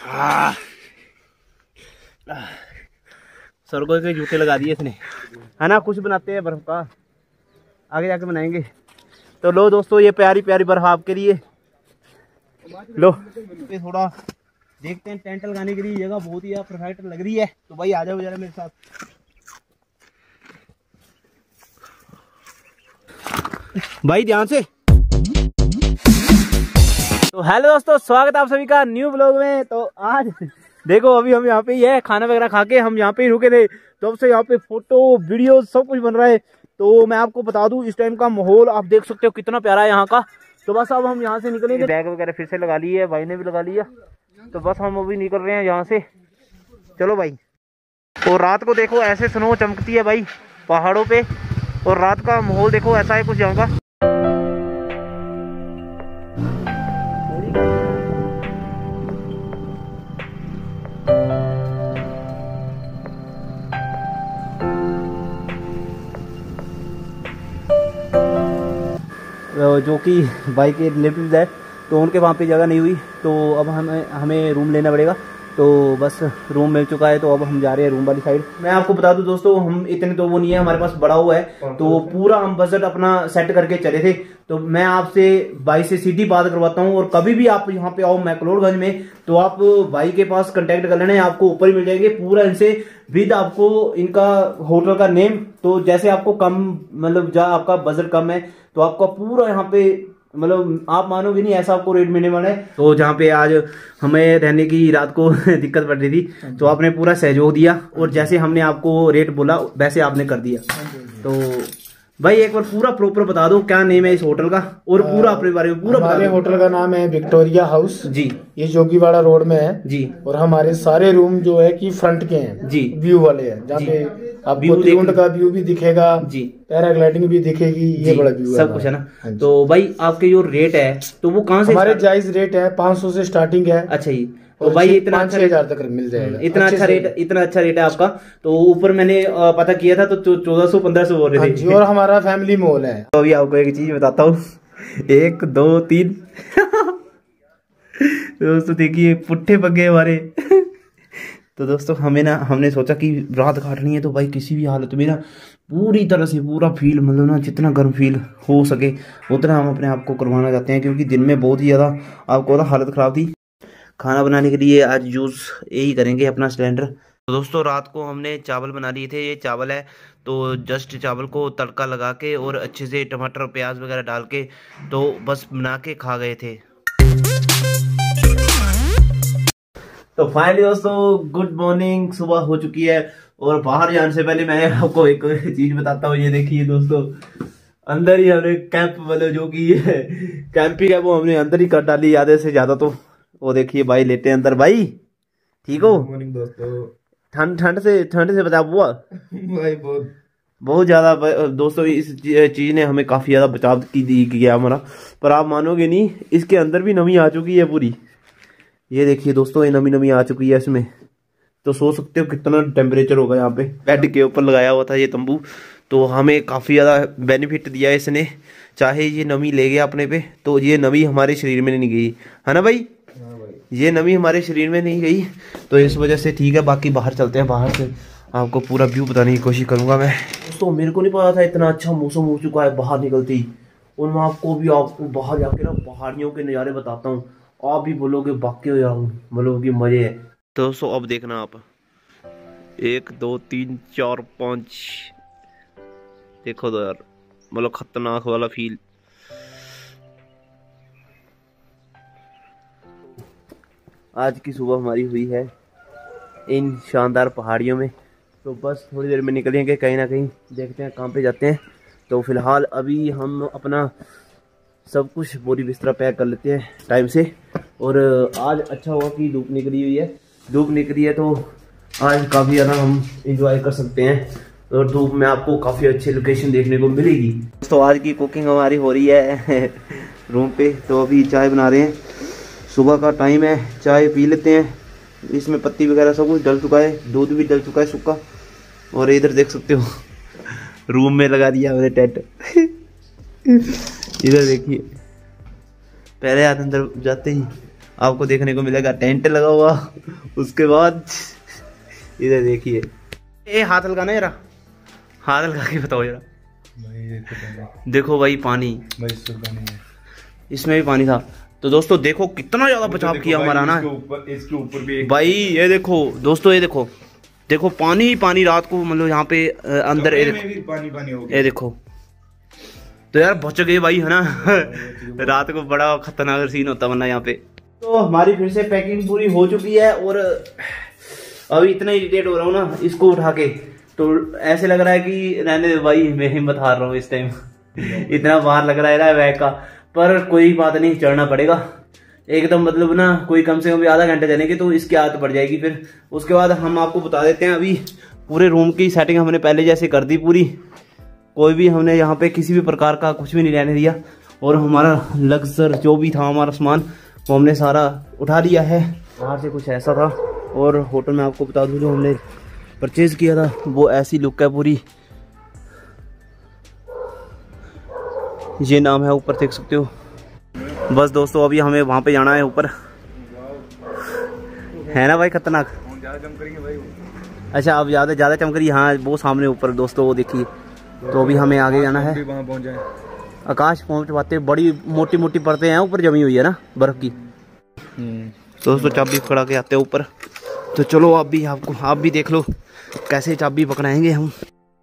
सरगों के जूते लगा दिए इसने, है ना। कुछ बनाते हैं बर्फ का, आगे जाके बनाएंगे। तो लो दोस्तों, ये प्यारी प्यारी बर्फ आपके लिए। लो ये थोड़ा देखते हैं, टेंट लगाने के लिए जगह बहुत ही परफेक्ट लग रही है। तो भाई आ जाओ जरा मेरे साथ। भाई ध्यान से। तो हेलो दोस्तों, स्वागत है आप सभी का न्यू ब्लॉग में। तो आज देखो, अभी हम यहाँ पे ही है, खाना वगैरह खा के हम यहाँ पे ही रुके थे। तो अब से यहाँ पे फोटो वीडियो सब कुछ बन रहा है। तो मैं आपको बता दूं, इस टाइम का माहौल आप देख सकते हो कितना प्यारा है यहाँ का। तो बस अब हम यहाँ से निकलेंगे। बैग वगैरह फिर से लगा ली है, भाई ने भी लगा लिया। तो बस हम अभी निकल रहे हैं यहाँ से। चलो भाई। और रात को देखो ऐसे स्नो चमकती है भाई पहाड़ों पे, और रात का माहौल देखो ऐसा है कुछ यहाँ का। जो कि बाइक के रिलेटिव्स है, तो उनके वहाँ पे जगह नहीं हुई, तो अब हमें रूम लेना पड़ेगा। तो बस रूम मिल चुका है, तो अब हम जा रहे हैं रूम वाली साइड। मैं आपको बता दूं दोस्तों, हम इतने तो वो नहीं है, हमारे पास बड़ा हुआ है, तो पूरा हम बजट अपना सेट करके चले थे। तो मैं आपसे भाई से सीधी बात करवाता हूँ, और कभी भी आप यहाँ पे आओ मैक्लोडगंज में, तो आप भाई के पास कांटेक्ट कर लेना, आपको ऊपर ही मिल जाएंगे पूरा इनसे विद आपको इनका होटल का नेम। तो जैसे आपको कम मतलब जहाँ आपका बजट कम है, तो आपका पूरा यहाँ पे मतलब आप मानोगे नहीं ऐसा आपको रेट मिलने वाला है। तो जहाँ पे आज हमें रहने की रात को दिक्कत पड़ रही थी, तो आपने पूरा सहयोग दिया, और जैसे हमने आपको रेट बोला वैसे आपने कर दिया। तो भाई एक बार पूरा प्रॉपर बता दो क्या नेम है इस होटल का, और पूरा अपने बारे में पूरा बता दो। होटल का नाम है विक्टोरिया हाउस जी, ये जोगीवाड़ा रोड में है जी। और हमारे सारे रूम जो है कि फ्रंट के हैं जी, व्यू वाले हैं, जहाँ पे आपको त्रिकुंड का व्यू भी दिखेगा जी, पैराग्लाइडिंग भी दिखेगी, ये बड़ा व्यू सब कुछ है ना। तो भाई आपके जो रेट है, तो वो कहाँ से? हमारे जायज रेट है, 500 से स्टार्टिंग है। अच्छा जी। तो भाई इतना 5,000 तक मिल जाएगा। इतना अच्छा रेट है आपका। तो ऊपर मैंने पता किया था, तो 1400-1500 बोल रहे थे। और हमारा फैमिली मॉल है। तो अभी आपको एक चीज बताता हूँ, 1 2 3 दोस्तों देखिए पुट्ठे पगे हमारे। तो दोस्तों हमने सोचा कि रात काटनी है, तो भाई किसी भी हालत में ना पूरी तरह से पूरा फील मतलब ना जितना गर्म फील हो सके उतना हम अपने आप को करवाना चाहते हैं, क्योंकि दिन में बहुत ही ज़्यादा आपको ना हालत ख़राब थी। खाना बनाने के लिए आज यूज़ यही करेंगे अपना सिलेंडर। तो दोस्तों रात को हमने चावल बना लिए थे, ये चावल है। तो जस्ट चावल को तड़का लगा के और अच्छे से टमाटर प्याज वगैरह डाल के तो बस बना के खा गए थे। तो फाइनली दोस्तों गुड मॉर्निंग, सुबह हो चुकी है। और बाहर जाने से पहले मैं आपको एक चीज बताता हूँ। ये देखिए दोस्तों, अंदर ही हमने कैंप मतलब जो कि कैंपिंग है वो हमने अंदर ही कर डाली आधे से ज्यादा। तो वो देखिए भाई लेटे अंदर। भाई ठीक हो? मॉर्निंग दोस्तों। ठंड से बचा हुआ भाई बहुत ज्यादा दोस्तों। इस चीज ने हमें काफी ज्यादा बचाव किया हमारा, पर आप मानोगे नहीं इसके अंदर भी नमी आ चुकी है पूरी। ये देखिए दोस्तों, ये नमी आ चुकी है इसमें। तो सोच सकते हो कितना टेम्परेचर होगा यहाँ पे। बेड के ऊपर लगाया हुआ था ये तंबू, तो हमें काफ़ी ज़्यादा बेनिफिट दिया इसने। चाहे ये नमी ले गया अपने पे, तो ये नमी हमारे शरीर में नहीं गई, है ना भाई? ये नमी हमारे शरीर में नहीं गई, तो इस वजह से ठीक है। बाकी बाहर चलते हैं, बाहर से आपको पूरा व्यू बताने की कोशिश करूँगा मैं। दोस्तों मेरे को नहीं पता था इतना अच्छा मौसम हो चुका है बाहर निकलते ही। और मैं आपको बाहर जाके ना पहाड़ियों के नज़ारे बताता हूँ, आप भी बोलोगे बाकी हो यार, बोलोगे मजे है। तो दोस्तों अब देखना आप, 1 2 3 4 5 देखो तो यार, मतलब खतरनाक वाला फील। आज की सुबह हमारी हुई है इन शानदार पहाड़ियों में। तो बस थोड़ी देर में निकलेंगे कहीं ना कहीं, देखते हैं कहाँ पे जाते हैं। तो फिलहाल अभी हम अपना सब कुछ बोरी बिस्तरा पैक कर लेते हैं टाइम से। और आज अच्छा हुआ कि धूप निकली हुई है, धूप निकली है तो आज काफ़ी ज़्यादा हम एंजॉय कर सकते हैं, और धूप में आपको काफ़ी अच्छी लोकेशन देखने को मिलेगी। तो आज की कुकिंग हमारी हो रही है रूम पे। तो अभी चाय बना रहे हैं, सुबह का टाइम है, चाय पी लेते हैं। इसमें पत्ती वगैरह सब कुछ डल चुका है, दूध भी डल चुका है सूखा। और इधर देख सकते हो रूम में लगा दिया मैंने टेंट। इधर देखिए, पहले अंदर जाते ही आपको देखने को मिलेगा टेंट लगा हुआ। उसके बाद इधर देखिए, ये हाथ लगाना जरा, हाथ लगा के बताओ जरा। देखो भाई पानी, इसमें भी पानी था। तो दोस्तों देखो कितना ज्यादा बचाव किया हमारा ना। इसके ऊपर भी भाई ये देखो दोस्तों, ये देखो देखो पानी ही पानी रात को, मतलब यहाँ पे अंदर पानी हो गया। ये देखो तो यार बच गए भाई, है ना। रात को बड़ा खतरनाक सीन होता वरना यहाँ पे। तो हमारी फिर से पैकिंग पूरी हो चुकी है और अभी इतना इरिटेट हो रहा हूँ ना इसको उठा के, तो ऐसे लग रहा है कि रहने दे भाई, मैं हिम्मत हार रहा हूँ इस टाइम। इतना बाहर लग रहा है बैग का, पर कोई बात नहीं, चढ़ना पड़ेगा एकदम। मतलब ना कोई कम से कम भी आधा घंटा चलेंगे तो इसकी आदत पड़ जाएगी फिर। उसके बाद हम आपको बता देते हैं, अभी पूरे रूम की सेटिंग हमने पहले जैसे कर दी पूरी। कोई भी हमने यहाँ पे किसी भी प्रकार का कुछ भी नहीं रहने दिया, और हमारा लग्जर जो भी था हमारा सामान वो हमने सारा उठा लिया है। बाहर से कुछ ऐसा था, और होटल में आपको बता दूं जो हमने परचेज किया था वो ऐसी लुक है पूरी। ये नाम है, ऊपर देख सकते हो। बस दोस्तों अभी हमें वहाँ पे जाना है ऊपर, है ना भाई खतरनाक। अच्छा अब ज़्यादा चमक रही है, हाँ वो सामने ऊपर दोस्तों वो देखिए। तो अभी हमें आगे जाना है, वहाँ पहुँच जाए। आकाश पहुँच पाते, बड़ी मोटी मोटी परतें हैं ऊपर जमी हुई है ना बर्फ की। दोस्तों चाबी पकड़ा के आते हैं ऊपर। तो चलो आप भी देख लो कैसे चाबी पकड़ाएंगे हम।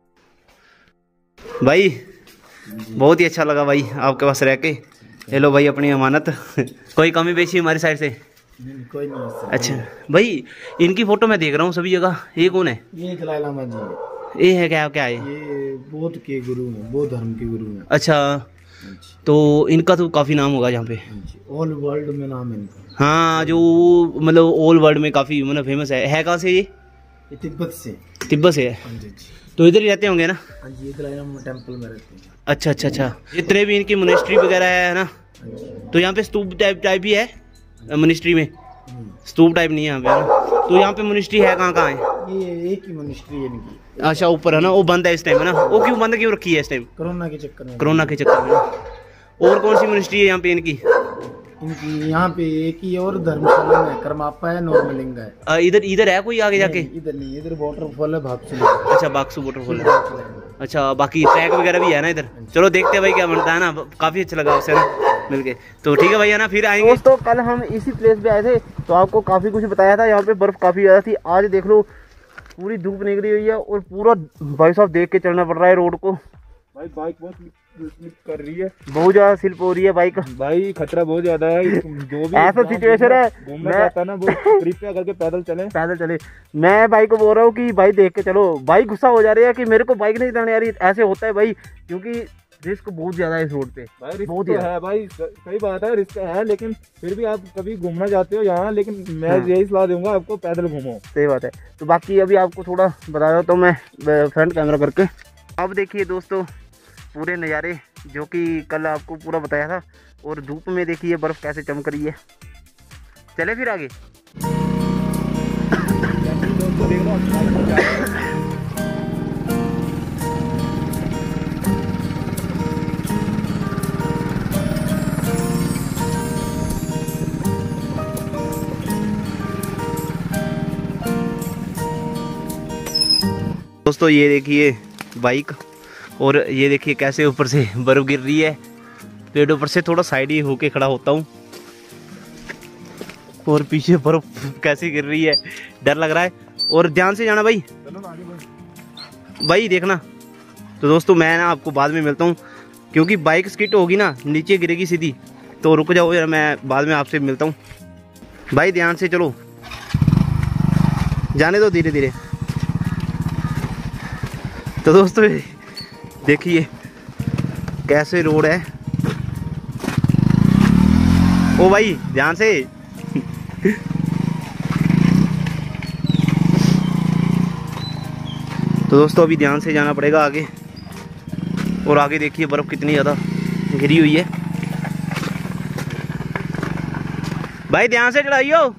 भाई बहुत ही अच्छा लगा भाई आपके पास रह के। ले लो भाई अपनी अमानत। कोई कमी पेशी हमारी साइड से? कोई नहीं। अच्छा भाई इनकी फोटो मैं देख रहा हूँ सभी जगह, ये कौन है? ये दलाई लामा जी है। ये है क्या है? ये बौद्ध के गुरु हैं, बौद्ध धर्म के गुरु हैं। अच्छा तो इनका तो काफी नाम होगा यहाँ पे, ऑल वर्ल्ड में नाम है इनका। हाँ जो मतलब ऑल वर्ल्ड में काफी मतलब फेमस है। कहाँ से ये? तिब्बत से। तिब्बत से है, तो इधर ही रहते होंगे ना? हाँ जी, दलाई लामा टेम्पल में रहते हैं। अच्छा अच्छा अच्छा, जितने भी इनकी मोनेस्ट्री वगैरह है ना, तो यहाँ पे स्तूप टाइप ही है मोनेस्ट्री में? स्तूप टाइप नहीं है यहाँ पे, है ना? तो यहाँ पे मोनेस्ट्री है कहाँ है? ये एक ही मोनेस्ट्री है इनकी। अच्छा ऊपर है ना, वो बंद है इस टाइम, है ना? वो क्यों बंद क्यों रखी है इस टाइम? कोरोना के चक्कर में। कोरोना के चक्कर में। और कौन सी मोनेस्ट्री है यहाँ पे इनकी? यहाँ पे एक ही और धर्मशाला में करमापा है, नॉर्मलिंग है। इधर है कोई आगे जाके? इधर नहीं, इधर वाटरफॉल है भागसू। अच्छा बाक्सू वाटरफॉल है। अच्छा बाकी ट्रैक वगैरह भी है ना इधर? चलो देखते हैं भाई क्या बनता है ना, काफी अच्छा लगा आपसे ना मिलके। तो ठीक है भैया ना, फिर आएंगे। दोस्तों कल हम इसी प्लेस पे आए थे तो आपको काफी कुछ बताया था, यहाँ पे बर्फ काफी ज्यादा थी। आज देख लो पूरी धूप निकली हुई है और पूरा भाई साहब देख के चलना पड़ रहा है रोड को। भाई बाइक बहुत स्लिप कर रही है, बहुत ज्यादा स्लिप हो रही है बाइक। भाई खतरा बहुत ज्यादा है। जो भी ऐसा सिचुएशन है, घूमना चाहता है ना वो कृपया करके पैदल चले। मैं भाई को बोल रहा हूँ कि भाई देख के चलो। भाई गुस्सा हो जा रही है कि मेरे को बाइक नहीं चलानी आ रही। ऐसे होता है भाई, क्योंकि रिस्क बहुत ज्यादा है इस रोड पे। भाई रिस्क बहुत तो है भाई, सही बात है, रिस्क है, लेकिन फिर भी आप कभी घूमना चाहते हो यहाँ, लेकिन मैं यही सलाह दूंगा आपको, पैदल घूमो। सही बात है। तो बाकी अभी आपको थोड़ा बता रहा हूँ तो मैं फ्रंट कैमरा करके। अब देखिए दोस्तों पूरे नज़ारे जो कि कल आपको पूरा बताया था, और धूप में देखिए बर्फ कैसे चमक रही है। चले फिर आगे। दोस्तों ये देखिए बाइक, और ये देखिए कैसे ऊपर से बर्फ गिर रही है। पेड़ ऊपर से थोड़ा साइड ही होके खड़ा होता हूँ, और पीछे बर्फ कैसे गिर रही है, डर लग रहा है। और ध्यान से जाना भाई, भाई देखना। तो दोस्तों मैं ना आपको बाद में मिलता हूँ, क्योंकि बाइक स्किट होगी ना, नीचे गिरेगी सीधी। तो रुक जाओ यार, मैं बाद में आपसे मिलता हूँ। भाई ध्यान से चलो, जाने दो धीरे धीरे। तो दोस्तों देखिए कैसे रोड है। ओ भाई ध्यान से। तो दोस्तों अभी ध्यान से जाना पड़ेगा आगे, और आगे देखिए बर्फ कितनी ज़्यादा घिरी हुई है। भाई ध्यान से चढ़ाइयो।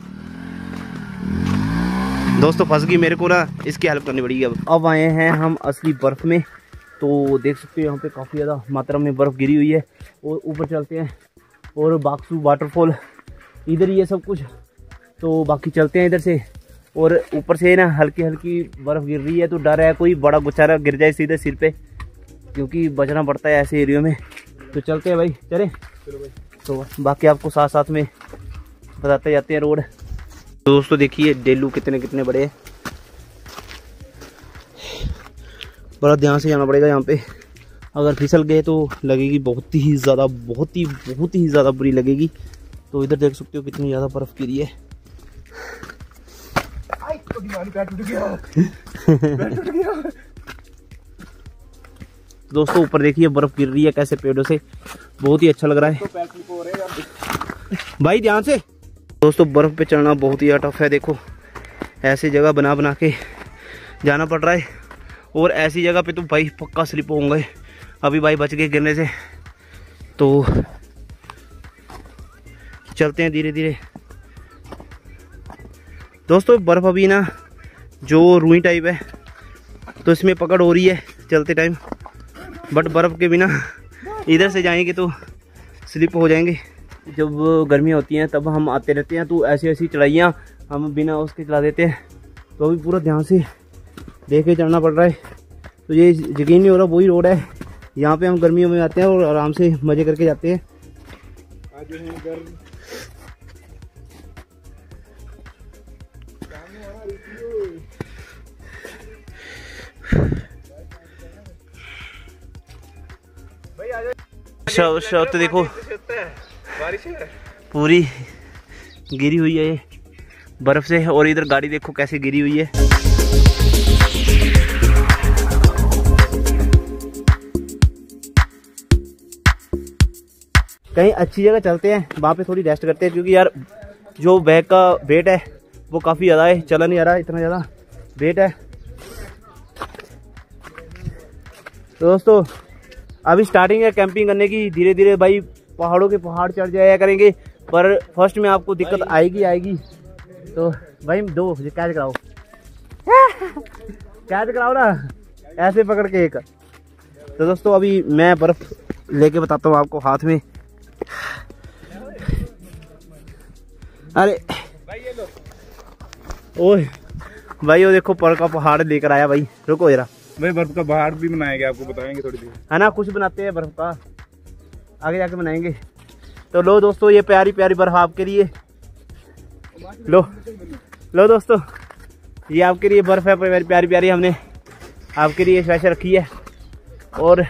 दोस्तों फंस गई, मेरे को ना इसकी हेल्प करनी पड़ेगी। अब आए हैं हम असली बर्फ़ में। तो देख सकते हो यहाँ पे काफ़ी ज़्यादा मात्रा में बर्फ़ गिरी हुई है। और ऊपर चलते हैं, और बाक्सू वाटरफॉल इधर ये सब कुछ। तो बाकी चलते हैं इधर से। और ऊपर से ना हल्की हल्की बर्फ़ गिर रही है, तो डर है कोई बड़ा गुच्छारा गिर जाए सीधे सिर पे, क्योंकि बचना पड़ता है ऐसे एरिया में। तो चलते हैं भाई, चले। तो बाकी आपको साथ साथ में बताते जाते हैं रोड। तो दोस्तों देखिए डेलू कितने कितने बड़े हैं, बड़ा ध्यान से जाना पड़ेगा यहाँ पे। अगर फिसल गए तो लगेगी बहुत ही ज़्यादा, बहुत ही ज़्यादा बुरी लगेगी। तो इधर देख सकते हो कितनी ज़्यादा बर्फ़ गिरी है। दोस्तों ऊपर देखिए बर्फ़ गिर रही है कैसे पेड़ों से, बहुत ही अच्छा लग रहा है। भाई ध्यान से। दोस्तों बर्फ़ पे चढ़ना बहुत ही टफ है। देखो ऐसी जगह बना बना के जाना पड़ रहा है, और ऐसी जगह पे तो भाई पक्का स्लिप होंगे। अभी भाई बच गए गिरने से। तो चलते हैं धीरे धीरे। दोस्तों बर्फ़ अभी ना जो रुई टाइप है, तो इसमें पकड़ हो रही है चलते टाइम, बट बर्फ़ के बिना इधर से जाएंगे तो स्लिप हो जाएंगे। जब गर्मी होती हैं तब हम आते रहते हैं, तो ऐसी ऐसी चढ़ाइयाँ हम बिना उसके चला देते हैं। तो अभी पूरा ध्यान से देख के चढ़ना पड़ रहा है। तो ये यकीन नहीं हो रहा वही रोड है, यहाँ पे हम गर्मियों में आते हैं और आराम से मज़े करके जाते हैं। तो देखो बारिश है पूरी गिरी हुई है ये बर्फ से, और इधर गाड़ी देखो कैसे गिरी हुई है। कहीं अच्छी जगह चलते हैं, वहाँ पे थोड़ी रेस्ट करते हैं, क्योंकि यार जो बैग का वेट है वो काफ़ी ज़्यादा है, चला नहीं आ रहा, इतना ज़्यादा वेट है। तो दोस्तों अभी स्टार्टिंग है कैंपिंग करने की। धीरे धीरे भाई पहाड़ों के पहाड़ चढ़ जाया करेंगे, पर फर्स्ट में आपको दिक्कत आएगी। तो भाई दो कैच कराओ कैच कराओ ना, ऐसे पकड़ के एक। तो दोस्तों अभी मैं बर्फ़ लेके बताता हूँ आपको हाथ में। अरे भाई ये लो। ओए भाई वो देखो पर का पहाड़ लेकर आया भाई। रुको जरा भाई, बर्फ का पहाड़ भी बनाएंगे, आपको बताएंगे थोड़ी देर, है ना। कुछ बनाते हैं बर्फ का, आगे जाके बनाएंगे। तो लो दोस्तों ये प्यारी प्यारी बर्फ आपके लिए। लो दोस्तों ये आपके लिए बर्फ है प्यारी प्यारी, हमने आपके लिए स्पेशल रखी है। और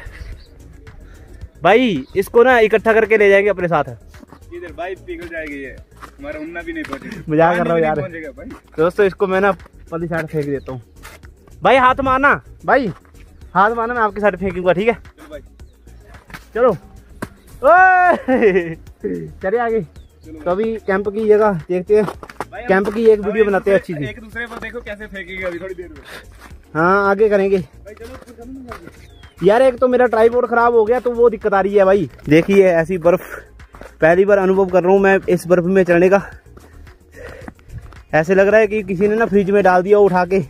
भाई इसको ना इकट्ठा करके ले जाएंगे अपने साथ। इधर भाई पिघल जाएगी ये, हमारा उन्ना भी नहीं पहुंचेगा। मजाक कर रहा हूँ यार दोस्तों, इसको मैं ना पली साइड फेंक देता हूँ। भाई हाथ मारना, भाई हाथ मारना, मैं आपके साइड फेंकूंगा, ठीक है। चलो चलिए आगे। तो अभी कैंप की जगह देखते हैं, कैंप की एक वीडियो बनाते हैं अच्छी सी। एक दूसरे पर देखो कैसे फेंकेंगे अभी थोड़ी देर में। हाँ आगे करेंगे यार। एक तो मेरा ट्राइपॉड खराब हो गया, तो वो दिक्कत आ रही है भाई। देखिए ऐसी बर्फ पहली बार अनुभव कर रहा हूँ मैं इस बर्फ में चढ़ने का। ऐसे लग रहा है कि किसी ने ना फ्रिज में डाल दिया उठा के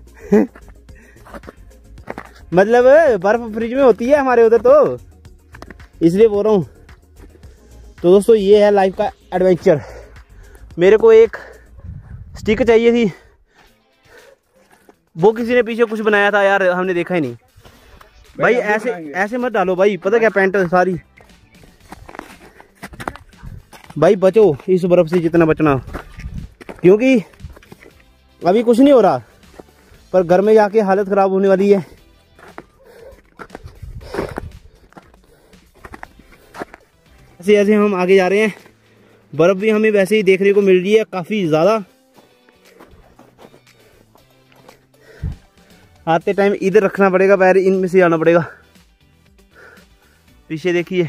मतलब बर्फ फ्रिज में होती है हमारे उधर, तो इसलिए बोल रहा हूँ। तो दोस्तों ये है लाइफ का एडवेंचर। मेरे को एक स्टिक चाहिए थी, वो किसी ने पीछे कुछ बनाया था यार, हमने देखा ही नहीं। भाई ऐसे मत डालो भाई, पता क्या पैंट सारी। भाई बचो इस बर्फ से जितना बचना, क्योंकि अभी कुछ नहीं हो रहा, पर घर में जाके हालत खराब होने वाली है। ऐसे ऐसे हम आगे जा रहे हैं। बर्फ भी हमें वैसे ही देखने को मिल रही है काफी ज्यादा। आते टाइम इधर रखना पड़ेगा पैर, इनमें से आना पड़ेगा। पीछे देखिए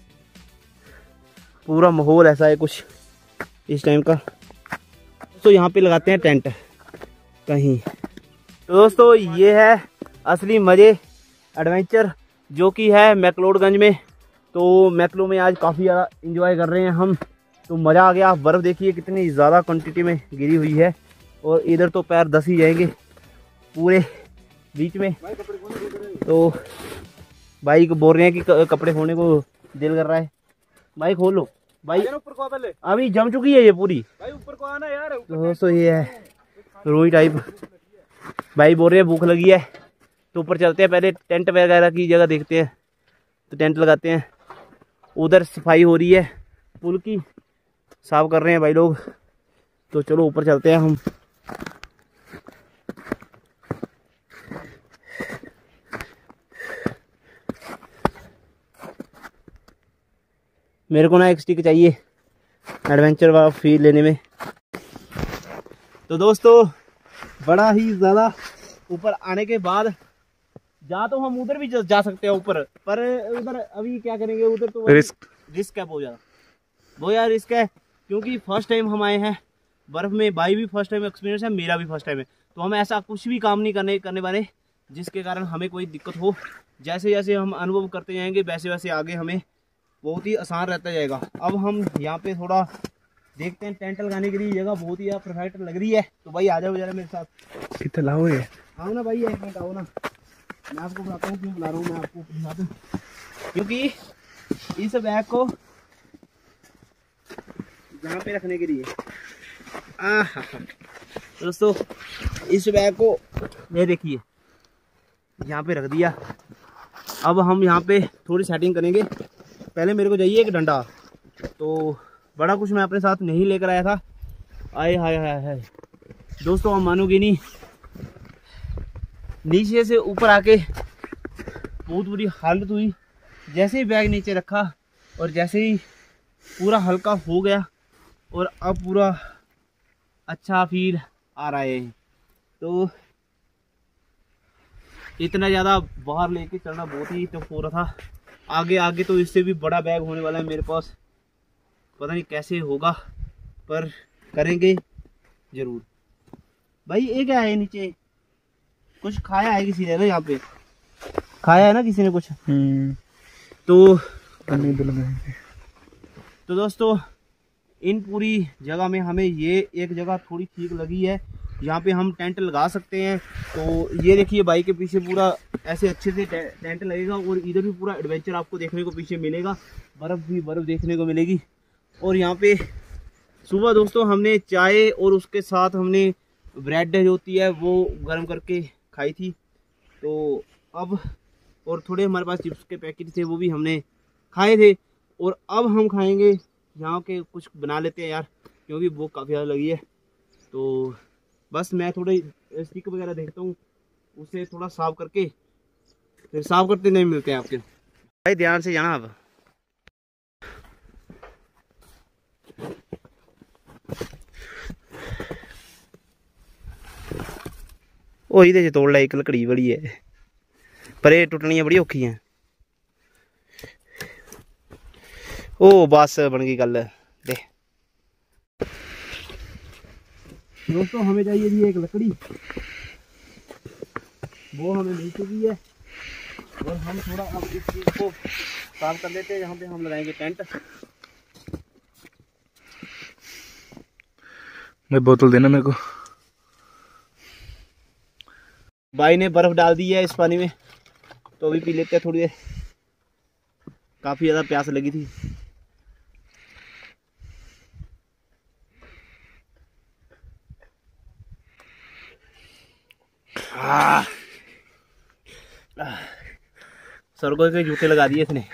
पूरा माहौल ऐसा है कुछ इस टाइम का। तो यहाँ पे लगाते हैं टेंट कहीं। तो दोस्तों ये है असली मज़े एडवेंचर, जो कि है मैक्लोडगंज में। तो मैक्लो में आज काफ़ी ज़्यादा इंजॉय कर रहे हैं हम, तो मज़ा आ गया। बर्फ़ देखिए कितनी ज़्यादा क्वांटिटी में गिरी हुई है, और इधर तो पैर दस ही जाएंगे पूरे बीच में। तो भाई को बोल रहे हैं कि कपड़े खोलने को दिल कर रहा है। भाई खोल लो, भाई ऊपर को पहले, अभी जम चुकी है ये पूरी भाई, ऊपर को आना यार। तो दोस्तों ये है रोई टाइप। भाई बोल रहे हैं भूख लगी है तो ऊपर चलते हैं, पहले टेंट वगैरह की जगह देखते हैं, तो टेंट लगाते हैं। उधर सफाई हो रही है, पुल की साफ कर रहे हैं भाई लोग, तो चलो ऊपर चलते हैं हम। मेरे को ना एक स्टिक चाहिए एडवेंचर वाला फील लेने में। तो दोस्तों बड़ा ही ज़्यादा ऊपर आने के बाद जा तो हम उधर भी जा सकते हैं ऊपर, पर उधर अभी क्या करेंगे, उधर तो रिस्क है बहुत ज़्यादा, बहुत ज़्यादा रिस्क है, क्योंकि फर्स्ट टाइम हम आए हैं बर्फ़ में। भाई भी फर्स्ट टाइम एक्सपीरियंस है, मेरा भी फर्स्ट टाइम है, तो हम ऐसा कुछ भी काम नहीं करने वाले जिसके कारण हमें कोई दिक्कत हो। जैसे जैसे हम अनुभव करते जाएंगे वैसे वैसे आगे हमें बहुत ही आसान रहता जाएगा। अब हम यहाँ पे थोड़ा देखते हैं, टेंट लगाने के लिए जगह बहुत ही परफेक्ट लग रही है, तो भाई आ जाओ जरा मेरे साथ। कितना लाओ ये, आओ ना भाई, एक मिनट आओ ना, मैं आपको बताता हूँ क्यों बुला रहा हूँ मैं आपको साथ, क्योंकि इस बैग को यहाँ पे रखने के लिए दोस्तों, इस बैग को ये देखिए यहाँ पे रख दिया। अब हम यहाँ पे थोड़ी सेटिंग करेंगे। पहले मेरे को चाहिए एक डंडा, तो बड़ा कुछ मैं अपने साथ नहीं लेकर आया था। आए हाय हाय हाय दोस्तों, हम मानोगे नहीं, नीचे से ऊपर आके बहुत बुरी हालत हुई। जैसे ही बैग नीचे रखा और जैसे ही पूरा हल्का हो गया और अब पूरा अच्छा फील आ रहा है। तो इतना ज़्यादा बाहर लेके चलना बहुत ही टफ हो रहा था। आगे आगे तो इससे भी बड़ा बैग होने वाला है मेरे पास, पता नहीं कैसे होगा, पर करेंगे ज़रूर। भाई ये क्या है नीचे, कुछ खाया है किसी ने ना, यहाँ पे खाया है ना किसी ने कुछ, तो दोस्तों इन पूरी जगह में हमें ये एक जगह थोड़ी ठीक लगी है, यहाँ पे हम टेंट लगा सकते हैं। तो ये देखिए बाइक के पीछे पूरा ऐसे अच्छे से टेंट लगेगा और इधर भी पूरा एडवेंचर आपको देखने को पीछे मिलेगा, बर्फ़ भी बर्फ़ देखने को मिलेगी। और यहाँ पे सुबह दोस्तों हमने चाय और उसके साथ हमने ब्रेड जो होती है वो गर्म करके खाई थी। तो अब और थोड़े हमारे पास चिप्स के पैकेट थे वो भी हमने खाए थे, और अब हम खाएंगे यहाँ के कुछ बना लेते हैं यार, क्योंकि भूख काफ़ी ज़्यादा लगी है। तो बस मैं थोड़े स्टिक वगैरह देखता हूँ, उसे थोड़ा साफ करके फिर साफ करते नहीं मिलते हैं आपके भाई, ध्यान से जाना अब। ओ इहदे च तोड़ ला, एक लकड़ी बड़ी है पर ये टुटनियां बड़ी औखी हैं। ओ बस बन गई गल दे दोस्तों, हमें चाहिए थी एक लकड़ी, वो हमें मिल चुकी है, और हम थोड़ा अब इस चीज़ को साफ कर लेते हैं जहाँ पे हम लगाएंगे टेंट। मैं बोतल देना मेरे को। भाई ने बर्फ डाल दी है इस पानी में, तो अभी पी लेते हैं थोड़ी देर, काफ़ी ज़्यादा प्यास लगी थी। सरगों के जूते लगा दिए इसने।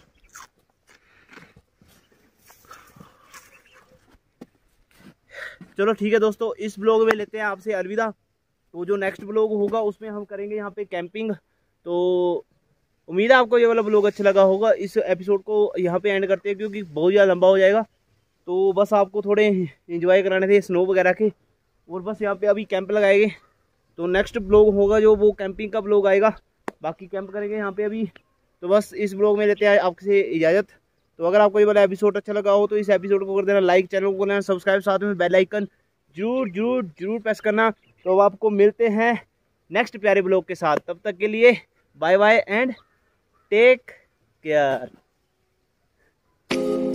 चलो ठीक है दोस्तों, इस ब्लॉग में लेते हैं आपसे अलविदा। तो जो नेक्स्ट ब्लॉग होगा उसमें हम करेंगे यहाँ पे कैंपिंग। तो उम्मीद है आपको ये वाला ब्लॉग अच्छा लगा होगा। इस एपिसोड को यहाँ पे एंड करते हैं क्योंकि बहुत ज़्यादा लंबा हो जाएगा। तो बस आपको थोड़े एंजॉय कराने थे स्नो वगैरह के, और बस यहाँ पे अभी कैंप लगाएंगे। तो नेक्स्ट ब्लॉग होगा जो वो कैंपिंग का ब्लॉग आएगा, बाकी कैंप करेंगे यहाँ पे अभी। तो बस इस ब्लॉग में लेते हैं आपसे इजाज़त। तो अगर आपको ये वाला एपिसोड अच्छा लगा हो तो इस एपिसोड को कर देना लाइक, चैनल को करना सब्सक्राइब, साथ में बेल आइकन जरूर प्रेस करना। तो अब आपको मिलते हैं नेक्स्ट प्यारे ब्लॉग के साथ, तब तक के लिए bye bye and take care.